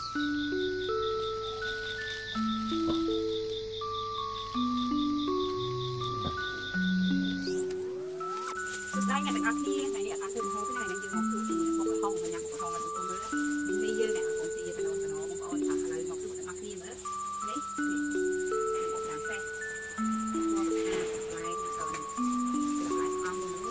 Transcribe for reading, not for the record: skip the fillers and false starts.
đây này mình ăn thi này đi ăn cùng hô cái này mình chưa học được một cái hông mà nhặt một cái hông là tụi con nữa mình đi dưa nè còn thì phải nó một ôn thằng này một cái ăn thi nữa đấy một làm xe một lại rồi lại ăn nữa